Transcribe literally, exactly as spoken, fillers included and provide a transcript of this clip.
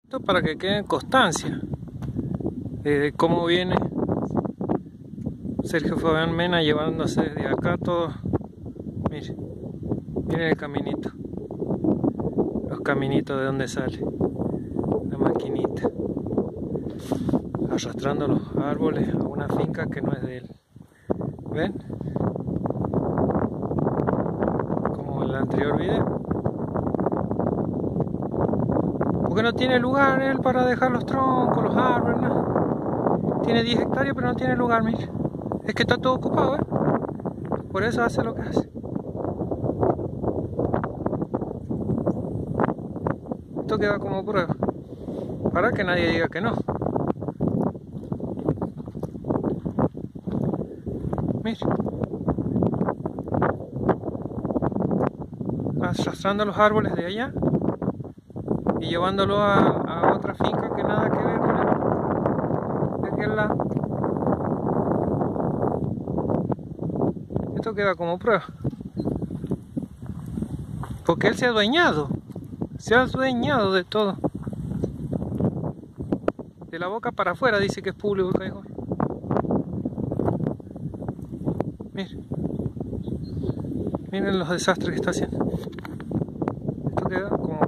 Esto para que quede en constancia de cómo viene Sergio Fabián Mena llevándose desde acá todo. Mire, miren el caminito, los caminitos de donde sale la maquinita, arrastrando los árboles a una finca que no es de él. ¿Ven? Como en el anterior video. Porque no tiene lugar él para dejar los troncos, los árboles, ¿no? Tiene diez hectáreas pero no tiene lugar, mire. Es que está todo ocupado, ¿eh? Por eso hace lo que hace. Esto queda como prueba, para que nadie diga que no. Mire, arrastrando los árboles de allá y llevándolo a, a otra finca que nada que ver con él, de aquel lado. Esto queda como prueba, porque él se ha adueñado, se ha adueñado de todo. De la boca para afuera dice que es público el callejón. Miren, miren los desastres que está haciendo. Esto queda como